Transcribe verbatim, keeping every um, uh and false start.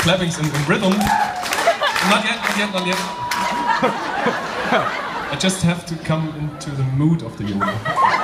clappings in, in rhythm. Not yet, not yet, not yet. I just have to come into the mood of the yoga.